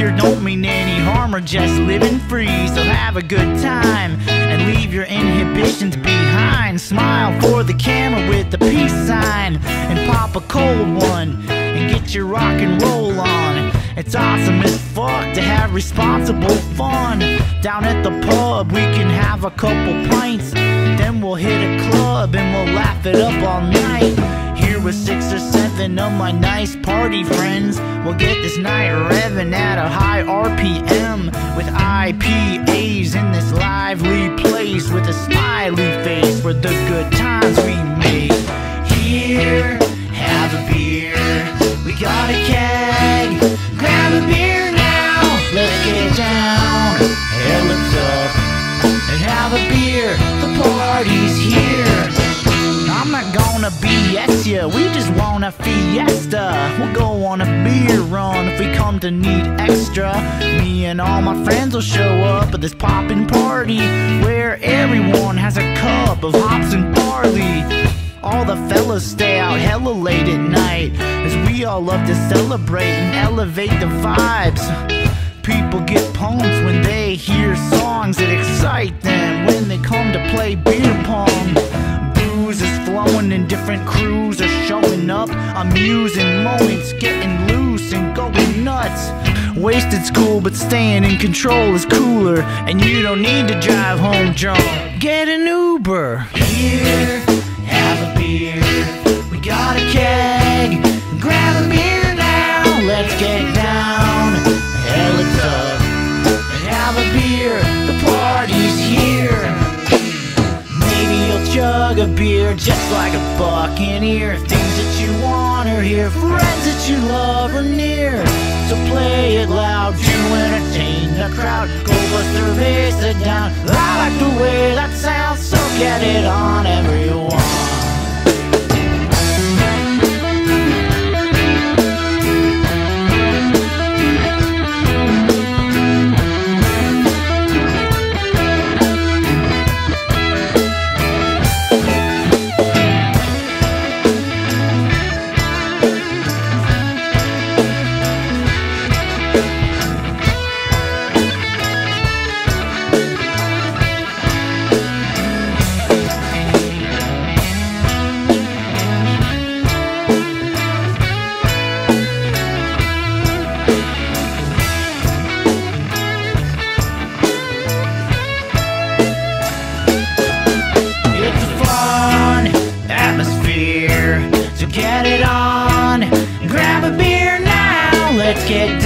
here don't mean any harm, we're just living free. So have a good time and leave your inhibitions behind. Smile for the camera with the peace sign, and pop a cold one and get your rock and roll on. It's awesome as fuck to have responsible fun. Down at the pub we can have a couple pints, then we'll hit a club and we'll laugh it up all night. Here with 6 or 7 of my nice party friends, we'll get this night revving at a high RPM, with IPAs in this lively place, with a smiley face for the good times we make. Here, have a beer, we got a keg, grab a beer now, let's get down hella tough and have a beer, the party's here. I'm not gonna BS ya, we just want a fiesta. We'll go on a beer run if we come to need extra. Me and all my friends will show up at this poppin' party, where everyone has a cup of hops and barley. All the fellas stay out hella late at night, as we all love to celebrate and elevate the vibes. People get pumped when they hear songs that excite them, when they come to play beer pong. Booze is flowing and different crews are showing up, amusing moments, getting loose and going nuts. Wasted's cool, but staying in control is cooler, and you don't need to drive home drunk. Get an Uber. Here, have a beer, we got a keg, grab a beer now, let's get down hella tough and have a beer, the party's here. Maybe you'll chug a beer just like a buccaneer. Things that you want are here, friends that you love are near. So play it loud to entertain the crowd. Go bust the racer down, I like the way that sounds, so get it on everyone. Get